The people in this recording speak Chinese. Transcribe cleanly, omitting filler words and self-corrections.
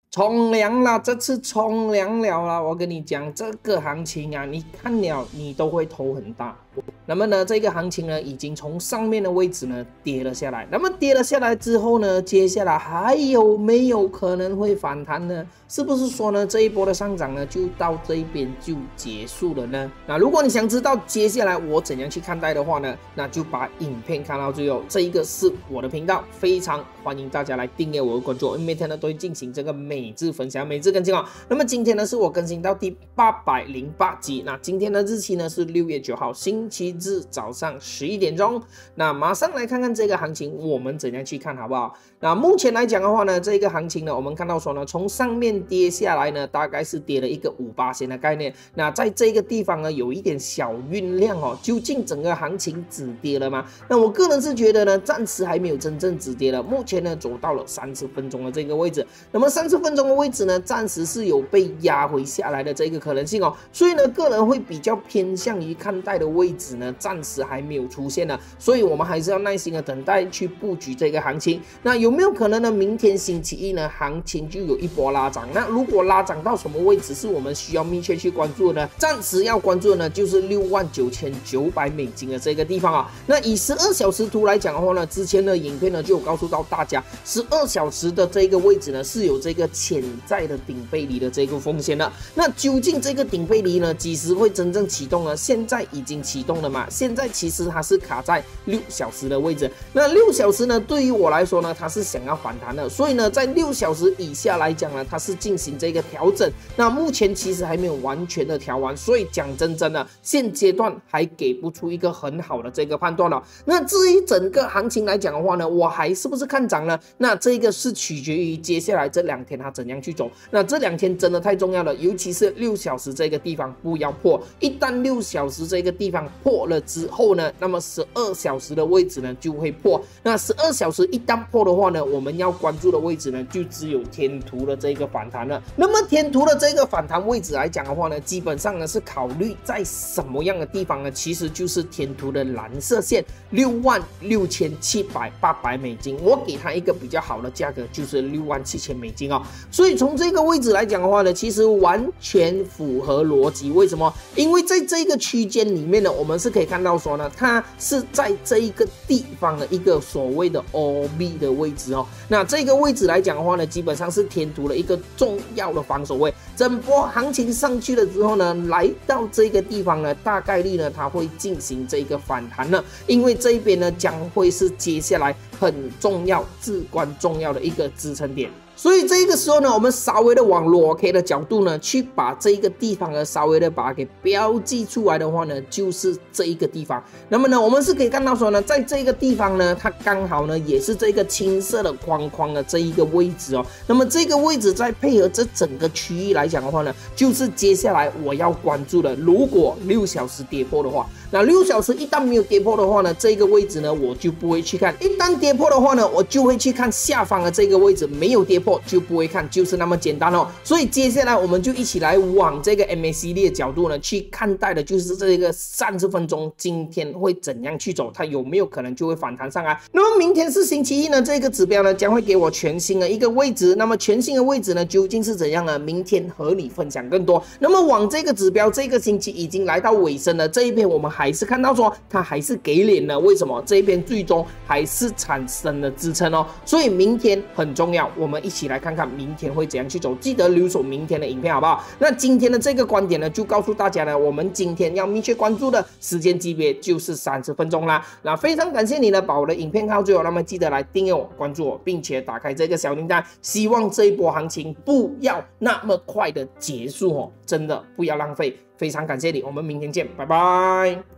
冲凉啦，这次冲凉了啦！我跟你讲，这个行情啊，你看了你都会头很大。那么呢，这个行情呢，已经从上面的位置呢跌了下来。那么跌了下来之后呢，接下来还有没有可能会反弹呢？是不是说呢，这一波的上涨呢，就到这边就结束了呢？那如果你想知道接下来我怎样去看待的话呢，那就把影片看到最后。这一个是我的频道，非常欢迎大家来订阅我的关注，因为每天呢都会进行这个每日分享、每日更新哦。那么今天呢，是我更新到第808集。那今天的日期呢是6月9号，星期日早上11点钟。那马上来看看这个行情，我们怎样去看好不好？那目前来讲的话呢，这个行情呢，我们看到说呢，从上面跌下来呢，大概是跌了一个5%的概念。那在这个地方呢，有一点小酝酿哦。究竟整个行情止跌了吗？那我个人是觉得呢，暂时还没有真正止跌了。目前呢，走到了30分钟的这个位置。那么30分钟的位置呢，暂时是有被压回下来的这个可能性哦。所以呢，个人会比较偏向于看待的位置呢，暂时还没有出现呢。所以我们还是要耐心的等待去布局这个行情。那有没有可能呢？明天星期一呢，行情就有一波拉涨？那如果拉涨到什么位置是我们需要密切去关注的呢？暂时要关注的呢，就是$69,900的这个地方啊。那以12小时图来讲的话呢，之前的影片呢就有告诉到大家，12小时的这个位置呢是有这个潜在的顶背离的这个风险的。那究竟这个顶背离呢几时会真正启动呢？现在已经启动了嘛？现在其实它是卡在6小时的位置。那6小时呢，对于我来说呢，它是想要反弹的，所以呢，在6小时以下来讲呢，它是进行这个调整。那目前其实还没有完全的调完，所以讲真的，现阶段还给不出一个很好的这个判断了。那至于整个行情来讲的话呢，我还是不是看涨呢？那这个是取决于接下来这2天它怎样去走。那这2天真的太重要了，尤其是6小时这个地方不要破。一旦6小时这个地方破了之后呢，那么12小时的位置呢就会破。那12小时一旦破的话呢，我们要关注的位置呢就只有天图的这个反弹了。那么天图的这个反弹位置来讲的话呢，基本上呢是考虑在什么样的地方呢？其实就是天图的蓝色线$66,700-800，我给它一个比较好的价格，就是$67,000哦。所以从这个位置来讲的话呢，其实完全符合逻辑。为什么？因为在这个区间里面呢，我们是可以看到说呢，它是在这一个地方的一个所谓的 OB 的位置哦。那这个位置来讲的话呢，基本上是天图的一个重要的防守位。整波行情上去了之后呢，来到这个地方呢，大概率呢它会进行这个反弹呢，因为这一边呢将会是接下来很重要、至关重要的一个支撑点。所以这个时候呢，我们稍微的往裸 K 的角度呢，去把这一个地方呢，稍微的把它给标记出来的话呢，就是这一个地方。那么呢，我们是可以看到说呢，在这个地方呢，它刚好呢也是这个青色的框框的这一个位置哦。那么这个位置再配合这整个区域来讲的话呢，就是接下来我要关注的。如果6小时跌破的话，那6小时一旦没有跌破的话呢，这个位置呢我就不会去看；一旦跌破的话呢，我就会去看下方的这个位置，没有跌破就不会看，就是那么简单哦。所以接下来我们就一起来往这个 MACD 的角度呢去看待的，就是这个30分钟今天会怎样去走，它有没有可能就会反弹上来。那么明天是星期一呢，这个指标呢将会给我全新的一个位置。那么全新的位置呢究竟是怎样呢？明天和你分享更多。那么往这个指标，这个星期已经来到尾声了，这一边我们还是看到说它还是给脸了。为什么？这一边最终还是产生了支撑哦。所以明天很重要，我们一起来看看明天会怎样去走。记得留守明天的影片好不好？那今天的这个观点呢，就告诉大家呢，我们今天要密切关注的时间级别就是30分钟啦。那非常感谢你呢，把我的影片看到最后，那么记得来订阅我、关注我，并且打开这个小铃铛。希望这一波行情不要那么快的结束哦，真的不要浪费。非常感谢你，我们明天见，拜拜。